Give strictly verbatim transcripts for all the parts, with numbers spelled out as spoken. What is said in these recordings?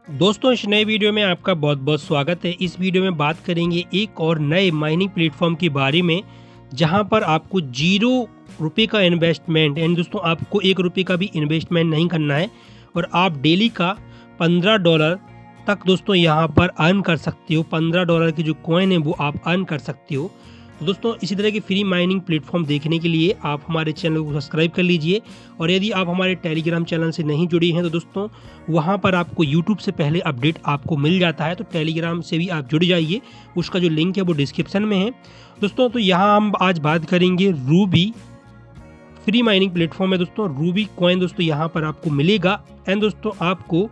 दोस्तों इस नए वीडियो में आपका बहुत बहुत स्वागत है। इस वीडियो में बात करेंगे एक और नए माइनिंग प्लेटफॉर्म के बारे में, जहां पर आपको जीरो रुपये का इन्वेस्टमेंट एंड दोस्तों आपको एक रुपये का भी इन्वेस्टमेंट नहीं करना है और आप डेली का पंद्रह डॉलर तक दोस्तों यहां पर अर्न कर सकते हो। पंद्रह डॉलर की जो कॉइन है वो आप अर्न कर सकते हो। तो दोस्तों इसी तरह की फ्री माइनिंग प्लेटफॉर्म देखने के लिए आप हमारे चैनल को सब्सक्राइब कर लीजिए और यदि आप हमारे टेलीग्राम चैनल से नहीं जुड़े हैं तो दोस्तों वहां पर आपको यूट्यूब से पहले अपडेट आपको मिल जाता है, तो टेलीग्राम से भी आप जुड़ जाइए। उसका जो लिंक है वो डिस्क्रिप्शन में है दोस्तों। तो यहाँ हम आज बात करेंगे रूबी फ्री माइनिंग प्लेटफॉर्म है दोस्तों। रूबी कॉइन दोस्तों यहाँ पर आपको मिलेगा एंड दोस्तों आपको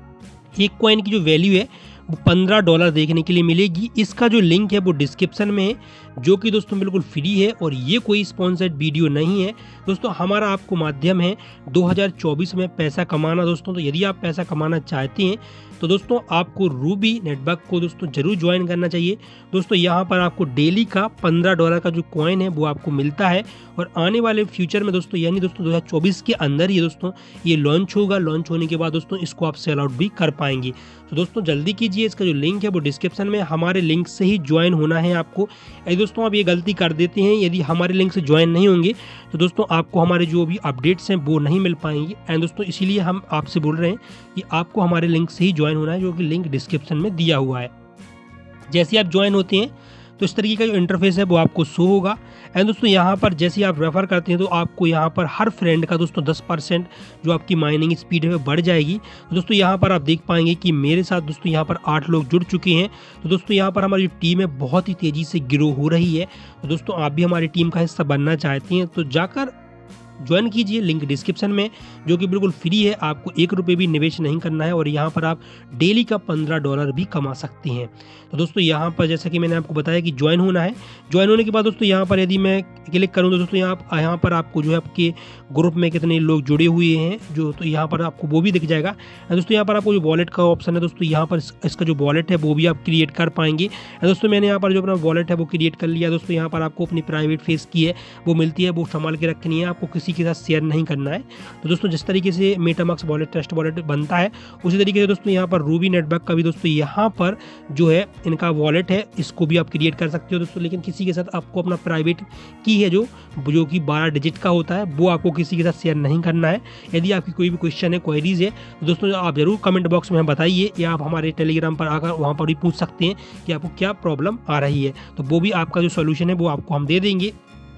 एक कॉइन की जो वैल्यू है वो पंद्रह डॉलर देखने के लिए मिलेगी। इसका जो लिंक है वो डिस्क्रिप्शन में है, जो कि दोस्तों बिल्कुल फ्री है और ये कोई स्पॉन्सर्ड वीडियो नहीं है दोस्तों। हमारा आपको माध्यम है दो हज़ार चौबीस में पैसा कमाना दोस्तों। तो यदि आप पैसा कमाना चाहते हैं तो दोस्तों आपको रूबी नेटवर्क को दोस्तों जरूर ज्वाइन करना चाहिए दोस्तों। यहाँ पर आपको डेली का पंद्रह डॉलर का जो कॉइन है वो आपको मिलता है और आने वाले फ्यूचर में दोस्तों यानी दोस्तों दो हज़ार चौबीस के अंदर ही दोस्तों ये लॉन्च होगा। लॉन्च होने के बाद दोस्तों इसको आप सेल आउट भी कर पाएंगे। तो दोस्तों जल्दी कीजिए, इसका जो लिंक है वो डिस्क्रिप्शन में, हमारे लिंक से ही ज्वाइन होना है आपको। यदि दोस्तों आप ये गलती कर देते हैं, यदि हमारे लिंक से ज्वाइन नहीं होंगे तो दोस्तों आपको हमारे जो भी अपडेट्स हैं वो नहीं मिल पाएंगे एंड दोस्तों इसीलिए हम आपसे बोल रहे हैं कि आपको हमारे लिंक से ही ज्वाइन होना है, जो कि लिंक डिस्क्रिप्शन में दिया हुआ है। जैसे आप ज्वाइन होते हैं तो इस तरीके का जो इंटरफेस है वो आपको शो होगा एंड दोस्तों यहाँ पर जैसे आप रेफर करते हैं तो आपको यहाँ पर हर फ्रेंड का दोस्तों दस परसेंट जो आपकी माइनिंग स्पीड है वो बढ़ जाएगी। तो दोस्तों यहाँ पर आप देख पाएंगे कि मेरे साथ दोस्तों यहाँ पर आठ लोग जुड़ चुके हैं। तो दोस्तों यहाँ पर हमारी टीम है बहुत ही तेज़ी से ग्रो हो रही है। तो दोस्तों आप भी हमारी टीम का हिस्सा बनना चाहते हैं तो जाकर ज्वाइन कीजिए, लिंक डिस्क्रिप्शन में, जो कि बिल्कुल फ्री है। आपको एक रुपये भी निवेश नहीं करना है और यहाँ पर आप डेली का पंद्रह डॉलर भी कमा सकते हैं। तो दोस्तों यहाँ पर जैसा कि मैंने आपको बताया कि ज्वाइन होना है। ज्वाइन होने के बाद दोस्तों यहाँ पर यदि मैं क्लिक करूँ तो दोस्तों यहाँ यहाँ पर आपको जो है आपके ग्रुप में कितने लोग जुड़े हुए हैं जो, तो यहाँ पर आपको वो भी दिख जाएगा। दोस्तों यहाँ पर आपको जो वॉलेट का ऑप्शन है दोस्तों, यहाँ पर इसका जो वॉलेट है वो भी आप क्रिएट कर पाएंगे। दोस्तों मैंने यहाँ पर जो अपना वॉलेट है वो क्रिएट कर लिया दोस्तों। यहाँ पर आपको अपनी प्राइवेट फेस की है वो मिलती है, वो संभाल के रखनी है, आपको किसी के साथ शेयर नहीं करना है। तो दोस्तों जिस तरीके से मेटामास्क वॉलेट, ट्रस्ट वॉलेट बनता है उसी तरीके से दोस्तों यहाँ पर रूबी नेटवर्क का भी दोस्तों यहाँ पर जो है इनका वॉलेट है, इसको भी आप क्रिएट कर सकते हो दोस्तों। लेकिन किसी के साथ आपको अपना प्राइवेट की है जो जो कि बारह डिजिट का होता है वो आपको किसी के साथ शेयर नहीं करना है। यदि आपकी कोई भी क्वेश्चन है, क्वेरीज है तो दोस्तों आप जरूर कमेंट बॉक्स में बताइए या आप हमारे टेलीग्राम पर आकर वहाँ पर भी पूछ सकते हैं कि आपको क्या प्रॉब्लम आ रही है, तो वो भी आपका जो सोल्यूशन है वो आपको हम दे देंगे।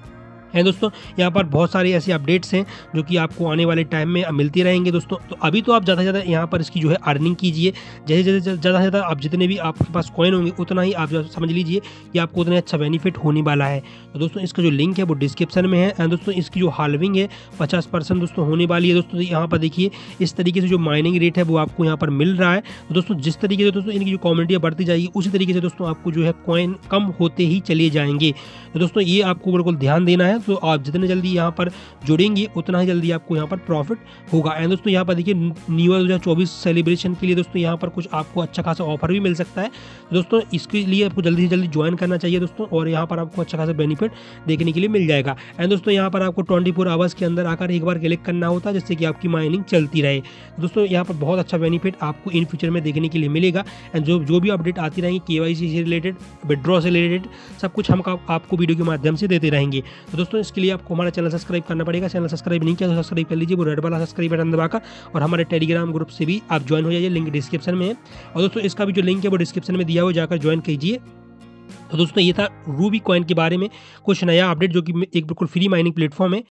हैं दोस्तों यहाँ पर बहुत सारे ऐसे अपडेट्स हैं जो कि आपको आने वाले टाइम में मिलती रहेंगे दोस्तों। तो अभी तो आप ज़्यादा से ज़्यादा यहाँ पर इसकी जो है अर्निंग कीजिए। जैसे जैसे ज़्यादा से ज़्यादा आप जितने भी आपके पास कॉइन होंगे उतना ही आप समझ लीजिए कि आपको उतना अच्छा बेनिफिट होने वाला है। तो दोस्तों इसका जो लिंक है वो डिस्क्रिप्शन में है एंड दोस्तों इसकी जो हाल्विंग है पचास परसेंट दोस्तों होने वाली है दोस्तों। यहाँ पर देखिए इस तरीके से जो माइनिंग रेट है वो आपको यहाँ पर मिल रहा है। तो दोस्तों जिस तरीके से दोस्तों इनकी जो कम्युनिटी बढ़ती जाएगी उसी तरीके से दोस्तों आपको जो है कॉइन कम होते ही चले जाएंगे। तो दोस्तों ये आपको बिल्कुल ध्यान देना है। तो आप जितने जल्दी यहाँ पर जुड़ेंगे उतना ही जल्दी आपको यहाँ पर प्रॉफिट होगा। एंड दोस्तों यहाँ पर देखिए न्यू ईयर दो हज़ार चौबीस सेलिब्रेशन के लिए दोस्तों यहाँ पर कुछ आपको अच्छा खासा ऑफर भी मिल सकता है। तो दोस्तों इसके लिए आपको जल्दी से जल्दी ज्वाइन करना चाहिए दोस्तों और यहाँ पर आपको अच्छा खासा बेनिफिट देखने के लिए मिल जाएगा। एंड दोस्तों यहाँ पर आपको ट्वेंटी फोर आवर्स के अंदर आकर एक बार क्लिक करना होता है जिससे कि आपकी माइनिंग चलती रहे। तो दोस्तों यहाँ पर बहुत अच्छा बेनिफिट आपको इन फ्यूचर में देखने के लिए मिलेगा एंड जो जो भी अपडेट आती रहेंगी केवाईसी से रिलेटेड, विड्रॉ से रिलेटेड, सब कुछ हम आपको वीडियो के माध्यम से देते रहेंगे। तो दोस्तों इसके लिए आपको हमारा चैनल सब्सक्राइब करना पड़ेगा। चैनल सब्सक्राइब नहीं किया तो सब्सक्राइब कर लीजिए, वो रेड वाला सब्सक्राइब बटन दबाकर, और हमारे टेलीग्राम ग्रुप से भी आप ज्वाइन हो जाइए, लिंक डिस्क्रिप्शन में है। और दोस्तों इसका भी जो लिंक है वो डिस्क्रिप्शन में दिया हुआ, जाकर ज्वाइन कीजिए। तो दोस्तों ये था रूबी कॉइन के बारे में कुछ नया अपडेट जो कि एक बिल्कुल फ्री माइनिंग प्लेटफॉर्म है।